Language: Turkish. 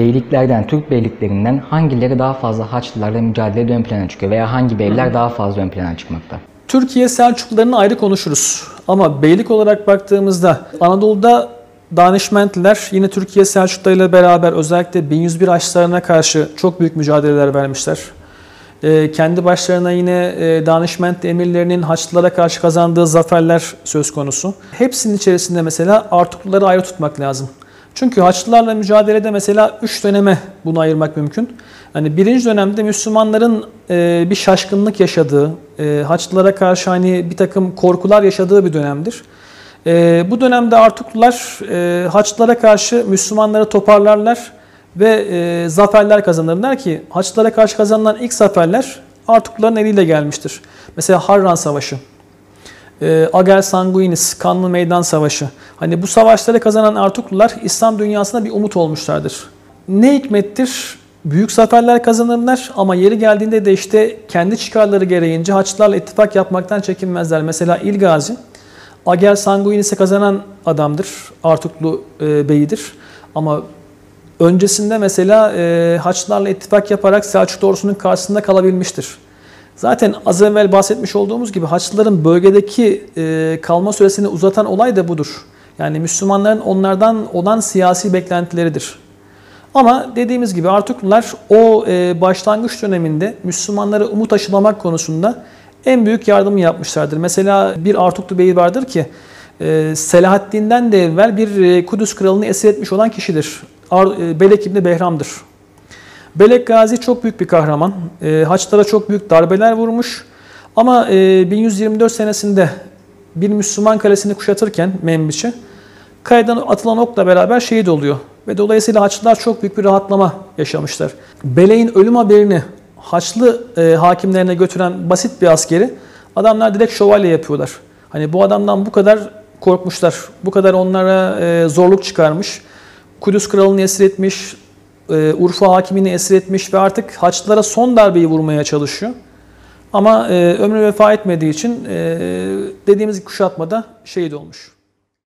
beyliklerden, Türk beyliklerinden hangileri daha fazla Haçlılarla mücadelede ön plana çıkıyor veya hangi beyler daha fazla ön plana çıkmakta? Türkiye Selçuklularını ayrı konuşuruz. Ama beylik olarak baktığımızda Anadolu'da Danişmentliler yine Türkiye Selçuklularıyla beraber özellikle 1101 Haçlılarına karşı çok büyük mücadeleler vermişler. Kendi başlarına yine Danişmentli emirlerinin Haçlılara karşı kazandığı zaferler söz konusu. Hepsinin içerisinde mesela Artukluları ayrı tutmak lazım. Çünkü Haçlılarla mücadelede mesela 3 döneme bunu ayırmak mümkün. Hani birinci dönemde Müslümanların bir şaşkınlık yaşadığı, Haçlılara karşı hani bir takım korkular yaşadığı bir dönemdir. Bu dönemde Artuklular Haçlılara karşı Müslümanları toparlarlar ve zaferler kazanırlar ki Haçlılara karşı kazanılan ilk zaferler Artukluların eliyle gelmiştir. Mesela Harran Savaşı, Ager Sanguinis, Kanlı Meydan Savaşı. Hani bu savaşları kazanan Artuklular İslam dünyasına bir umut olmuşlardır. Ne hikmettir? Büyük zaferler kazanırlar ama yeri geldiğinde de işte kendi çıkarları gereğince Haçlılarla ittifak yapmaktan çekinmezler. Mesela İlgazi, Ager Sanguinis'i kazanan adamdır, Artuklu beyidir. Ama öncesinde mesela Haçlılarla ittifak yaparak Selçuklu ordusunun karşısında kalabilmiştir. Zaten az evvel bahsetmiş olduğumuz gibi Haçlıların bölgedeki kalma süresini uzatan olay da budur. Yani Müslümanların onlardan olan siyasi beklentileridir. Ama dediğimiz gibi Artuklular o başlangıç döneminde Müslümanlara umut aşılamak konusunda en büyük yardımı yapmışlardır. Mesela bir Artuklu beyi vardır ki Selahaddin'den de evvel bir Kudüs kralını esir etmiş olan kişidir. Belek İbni Behram'dır. Belek Gazi çok büyük bir kahraman. Haçlılara çok büyük darbeler vurmuş. Ama 1124 senesinde bir Müslüman kalesini kuşatırken Membiç'i kayadan atılan okla beraber şehit oluyor. Ve dolayısıyla Haçlılar çok büyük bir rahatlama yaşamışlar. Belek'in ölüm haberini Haçlı hakimlerine götüren basit bir askeri adamlar direkt şövalye yapıyorlar. Hani bu adamdan bu kadar korkmuşlar, bu kadar onlara zorluk çıkarmış. Kudüs kralını esir etmiş, Urfa hakimini esir etmiş ve artık Haçlılara son darbeyi vurmaya çalışıyor. Ama ömrü vefa etmediği için dediğimiz kuşatmada şehit olmuş.